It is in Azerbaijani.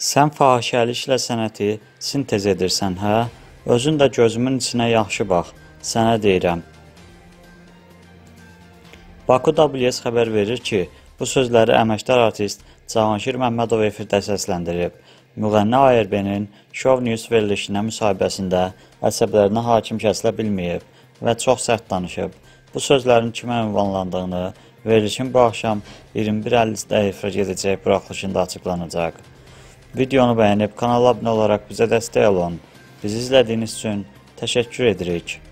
Sən fahişəliklə sənəti sintez edirsən, hə? Özün də gözümün içinə yaxşı bax, sənə deyirəm. Baku WS xəbər verir ki, bu sözləri əməkdar artist Cahanşir Məmmədov efirdə səsləndirib. Müğənni ARB-nin Show News verilişinə müsahibəsində əsəblərinə hakim kəsilə bilməyib və çox sərt danışıb. Bu sözlərin kimə ünvanlandığını verilişin bu axşam 21:50-də efirə gedəcək buraxılışında açıqlanacaq. Videonu bəyənib kanala abunə olaraq bizə dəstək olun. Bizi izlədiyiniz üçün təşəkkür edirik.